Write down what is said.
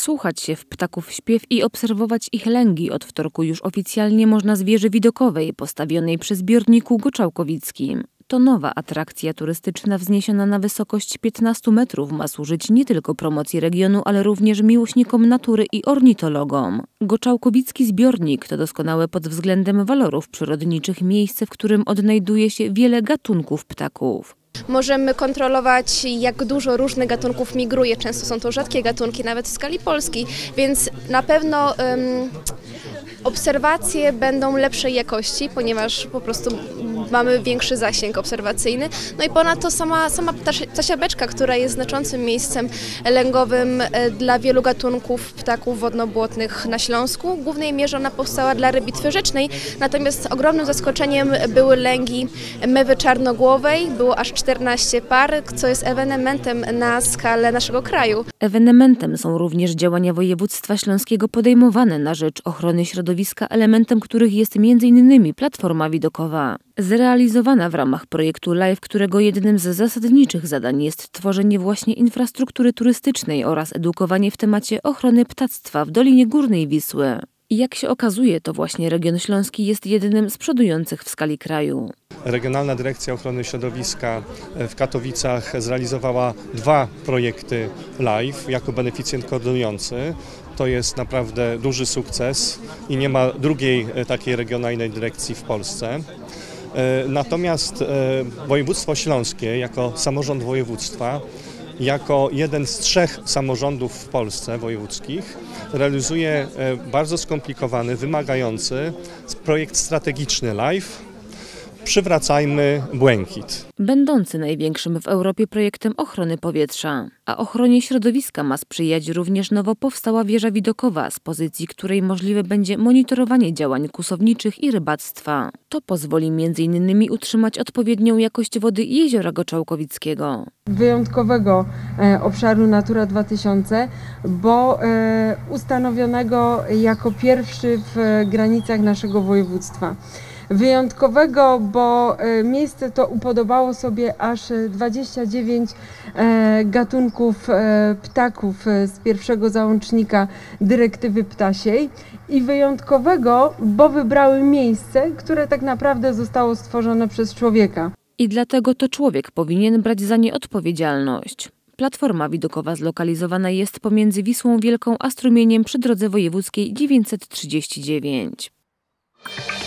Wsłuchać się w ptaków śpiew i obserwować ich lęgi od wtorku już oficjalnie można z wieży widokowej postawionej przy zbiorniku Goczałkowickim. To nowa atrakcja turystyczna wzniesiona na wysokość 15 metrów ma służyć nie tylko promocji regionu, ale również miłośnikom natury i ornitologom. Goczałkowicki zbiornik to doskonałe pod względem walorów przyrodniczych miejsce, w którym odnajduje się wiele gatunków ptaków. Możemy kontrolować, jak dużo różnych gatunków migruje. Często są to rzadkie gatunki, nawet w skali Polski, więc na pewno obserwacje będą lepszej jakości, ponieważ po prostu mamy większy zasięg obserwacyjny. No i ponadto sama ptasia beczka, która jest znaczącym miejscem lęgowym dla wielu gatunków ptaków wodno-błotnych na Śląsku. W głównej mierze ona powstała dla ryb bitwy rzecznej, natomiast ogromnym zaskoczeniem były lęgi mewy czarnogłowej. Było aż 14 par, co jest ewenementem na skalę naszego kraju. Ewenementem są również działania województwa śląskiego podejmowane na rzecz ochrony środowiska, elementem których jest m.in. platforma widokowa. Zrealizowana w ramach projektu LIFE, którego jednym z zasadniczych zadań jest tworzenie właśnie infrastruktury turystycznej oraz edukowanie w temacie ochrony ptactwa w Dolinie Górnej Wisły. I jak się okazuje, to właśnie region śląski jest jednym z przodujących w skali kraju. Regionalna Dyrekcja Ochrony Środowiska w Katowicach zrealizowała 2 projekty LIFE jako beneficjent koordynujący. To jest naprawdę duży sukces i nie ma drugiej takiej regionalnej dyrekcji w Polsce. Natomiast województwo śląskie jako samorząd województwa, jako jeden z 3 samorządów w Polsce wojewódzkich realizuje bardzo skomplikowany, wymagający projekt strategiczny LIFE Przywracajmy błękit. Będący największym w Europie projektem ochrony powietrza. A ochronie środowiska ma sprzyjać również nowo powstała wieża widokowa, z pozycji której możliwe będzie monitorowanie działań kłusowniczych i rybactwa. To pozwoli m.in. utrzymać odpowiednią jakość wody jeziora Goczałkowickiego. Wyjątkowego obszaru Natura 2000, bo ustanowionego jako pierwszy w granicach naszego województwa. Wyjątkowego, bo miejsce to upodobało sobie aż 29 gatunków ptaków z pierwszego załącznika dyrektywy ptasiej i wyjątkowego, bo wybrały miejsce, które tak naprawdę zostało stworzone przez człowieka. I dlatego to człowiek powinien brać za nie odpowiedzialność. Platforma widokowa zlokalizowana jest pomiędzy Wisłą Wielką a strumieniem przy drodze wojewódzkiej 939.